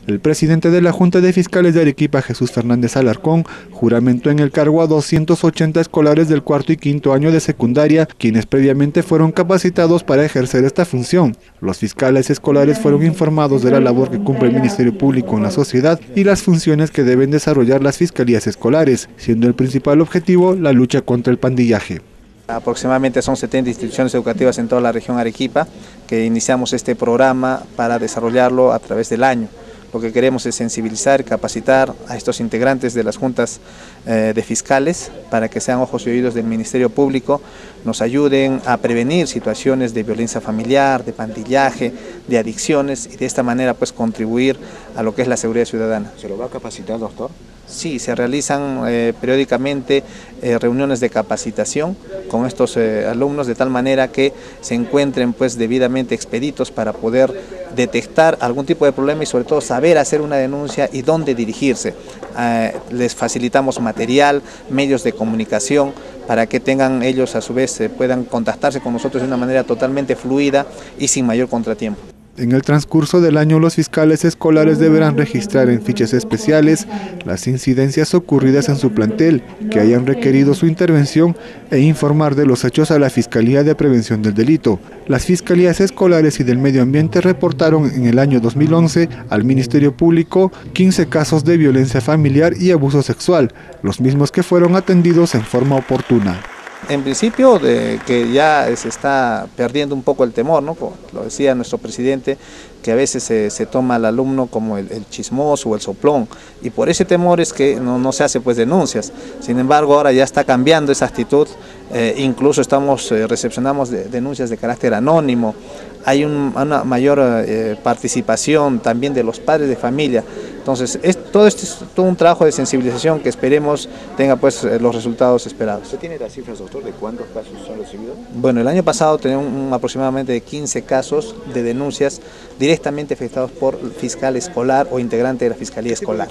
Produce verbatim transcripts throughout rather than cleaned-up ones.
El presidente de la Junta de Fiscales de Arequipa, Jesús Fernández Alarcón, juramentó en el cargo a doscientos ochenta escolares del cuarto y quinto año de secundaria, quienes previamente fueron capacitados para ejercer esta función. Los fiscales escolares fueron informados de la labor que cumple el Ministerio Público en la sociedad y las funciones que deben desarrollar las fiscalías escolares, siendo el principal objetivo la lucha contra el pandillaje. Aproximadamente son setenta instituciones educativas en toda la región Arequipa que iniciamos este programa para desarrollarlo a través del año. Lo que queremos es sensibilizar, capacitar a estos integrantes de las juntas eh, de fiscales para que sean ojos y oídos del Ministerio Público, nos ayuden a prevenir situaciones de violencia familiar, de pandillaje, de adicciones y de esta manera pues contribuir a lo que es la seguridad ciudadana. ¿Se lo va a capacitar, doctor? Sí, se realizan eh, periódicamente eh, reuniones de capacitación con estos eh, alumnos de tal manera que se encuentren pues debidamente expeditos para poder detectar algún tipo de problema y sobre todo saber hacer una denuncia y dónde dirigirse. Eh, les facilitamos material, medios de comunicación para que tengan ellos a su vez eh, puedan contactarse con nosotros de una manera totalmente fluida y sin mayor contratiempo. En el transcurso del año, los fiscales escolares deberán registrar en fichas especiales las incidencias ocurridas en su plantel que hayan requerido su intervención e informar de los hechos a la Fiscalía de Prevención del Delito. Las fiscalías escolares y del medio ambiente reportaron en el año dos mil once al Ministerio Público quince casos de violencia familiar y abuso sexual, los mismos que fueron atendidos en forma oportuna. En principio, de que ya se está perdiendo un poco el temor, ¿no? Como lo decía nuestro presidente, que a veces se, se toma al alumno como el, el chismoso o el soplón, y por ese temor es que no, no se hace pues denuncias. Sin embargo, ahora ya está cambiando esa actitud, eh, incluso estamos eh, recepcionamos de, denuncias de carácter anónimo, hay un, una mayor eh, participación también de los padres de familia. Entonces, es, todo esto es todo un trabajo de sensibilización que esperemos tenga pues los resultados esperados. ¿Usted tiene las cifras, doctor, de cuántos casos son recibidos? Bueno, el año pasado tenemos un, aproximadamente de quince casos de denuncias directamente afectados por fiscal escolar o integrante de la fiscalía escolar.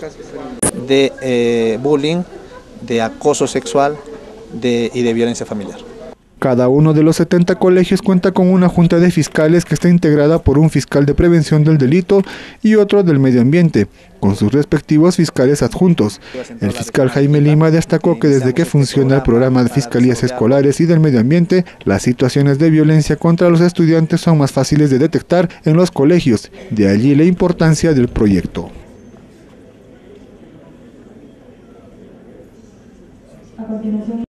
De eh, bullying, de acoso sexual de, y de violencia familiar. Cada uno de los setenta colegios cuenta con una junta de fiscales que está integrada por un fiscal de prevención del delito y otro del medio ambiente, con sus respectivos fiscales adjuntos. El fiscal Jaime Lima destacó que desde que funciona el programa de fiscalías escolares y del medio ambiente, las situaciones de violencia contra los estudiantes son más fáciles de detectar en los colegios, de allí la importancia del proyecto. A continuación